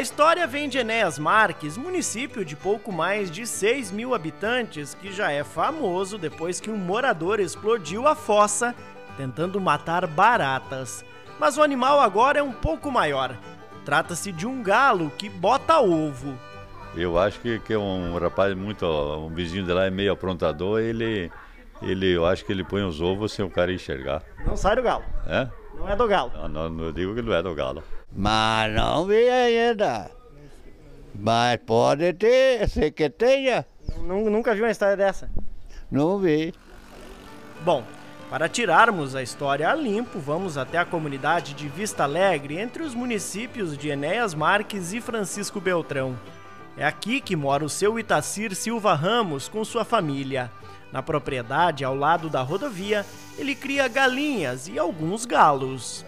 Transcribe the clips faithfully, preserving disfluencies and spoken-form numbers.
história vem de Enéas Marques, município de pouco mais de seis mil habitantes, que já é famoso depois que um morador explodiu a fossa tentando matar baratas. Mas o animal agora é um pouco maior. Trata-se de um galo que bota ovo. Eu acho que, que é um rapaz muito, um vizinho de lá é meio aprontador, ele, ele, eu acho que ele põe os ovos sem o cara enxergar. Não sai do galo. É? Não é do galo. Não, não, não digo que não é do galo. Mas não vi ainda. Mas pode ter, sei que tenha. Nunca vi uma história dessa? Não vi. Bom, para tirarmos a história a limpo, vamos até a comunidade de Vista Alegre, entre os municípios de Enéas Marques e Francisco Beltrão. É aqui que mora o seu Itacir Silva Ramos com sua família. Na propriedade, ao lado da rodovia, ele cria galinhas e alguns galos.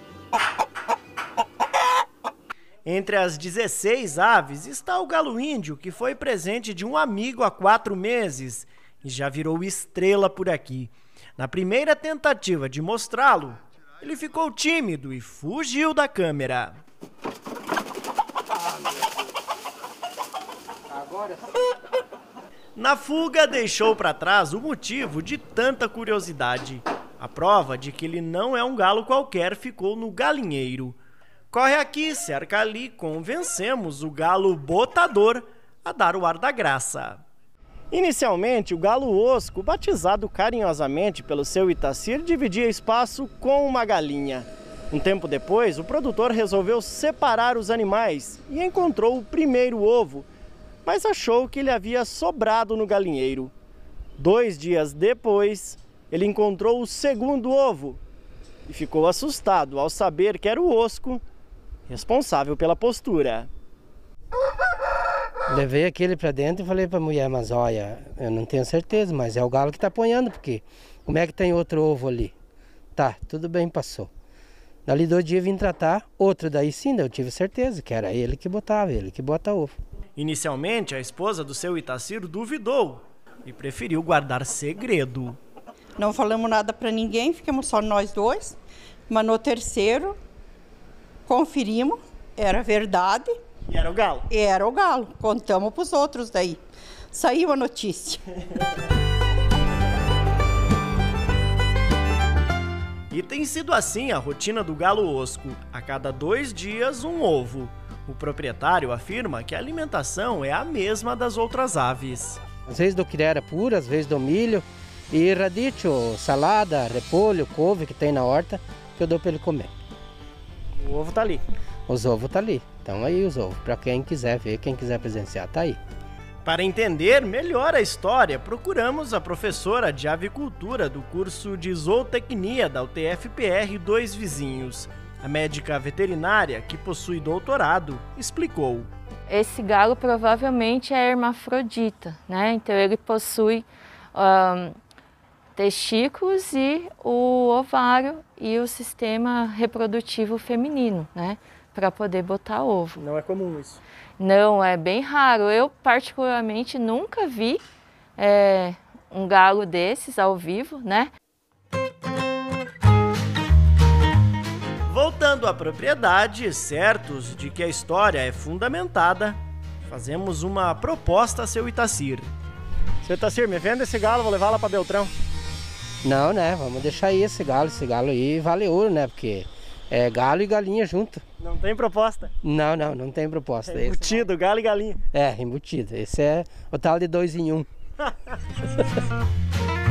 Entre as dezesseis aves está o galo índio, que foi presente de um amigo há quatro meses e já virou estrela por aqui. Na primeira tentativa de mostrá-lo, ele ficou tímido e fugiu da câmera. Na fuga, deixou para trás o motivo de tanta curiosidade. A prova de que ele não é um galo qualquer ficou no galinheiro. Corre aqui, cerca ali, convencemos o galo botador a dar o ar da graça. Inicialmente, o galo osco, batizado carinhosamente pelo seu Itacir, dividia espaço com uma galinha. Um tempo depois, o produtor resolveu separar os animais e encontrou o primeiro ovo, mas achou que ele havia sobrado no galinheiro. Dois dias depois, ele encontrou o segundo ovo e ficou assustado ao saber que era o osco responsável pela postura. Levei aquele para dentro e falei para a mulher, mas olha, eu não tenho certeza, mas é o galo que está apanhando, porque como é que tem outro ovo ali? Tá, tudo bem, passou. Dali dois dias vim tratar, outro daí sim, eu tive certeza que era ele que botava, ele que bota ovo. Inicialmente, a esposa do seu Itacir duvidou e preferiu guardar segredo. Não falamos nada para ninguém, ficamos só nós dois, mas no terceiro conferimos, era verdade. E era o galo? Era o galo, contamos para os outros daí. Saiu a notícia. E tem sido assim a rotina do galo osco. A cada dois dias, um ovo. O proprietário afirma que a alimentação é a mesma das outras aves. Às vezes dou quirera pura, às vezes dou milho e radicchio, salada, repolho, couve que tem na horta, que eu dou para ele comer. O ovo tá ali. Os ovos tá ali. Então aí os ovos, para quem quiser ver, quem quiser presenciar, tá aí. Para entender melhor a história, procuramos a professora de avicultura do curso de zootecnia da U T F P R Dois Vizinhos. A médica veterinária, que possui doutorado, explicou. Esse galo provavelmente é hermafrodita, né? Então ele possui um, testículos e o ovário e o sistema reprodutivo feminino, né? Para poder botar ovo. Não é comum isso? Não, é bem raro. Eu particularmente nunca vi é, um galo desses ao vivo, né? Voltando à propriedade, certos de que a história é fundamentada, fazemos uma proposta a seu Itacir. Seu Itacir, me venda esse galo, vou levar lá para Beltrão. Não, né? Vamos deixar aí esse galo. Esse galo aí vale ouro, né? Porque é galo e galinha junto. Não tem proposta? Não, não, não tem proposta. É embutido, esse... galo e galinha. É, embutido. Esse é o tal de dois em um.